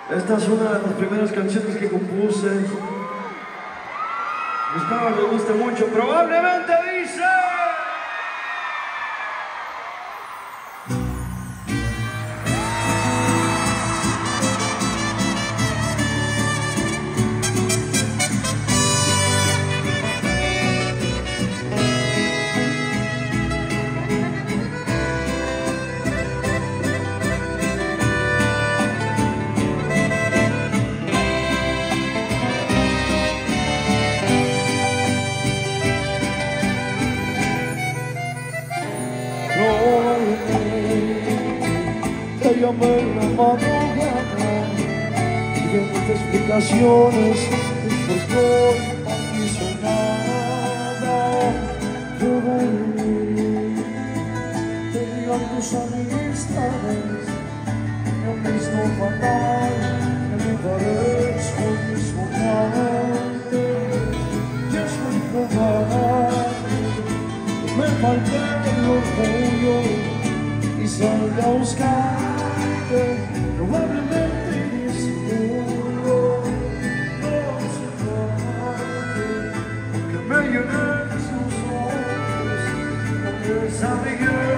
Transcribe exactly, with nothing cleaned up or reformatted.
Esta es una de las primeras canciones que compuse. Espero que les guste mucho. Probablemente dice... Te llamé en la madrugada pidiéndote explicaciones de por qué hoy no hizo nada. Probablemente te digan tus amistades lo mismo fatal, que me parezco el mismo amante. Y es muy probable que me falte el orgullo y salga a buscarte, probablemente y seguro no se parte, que me llenes los ojos con esa belleza.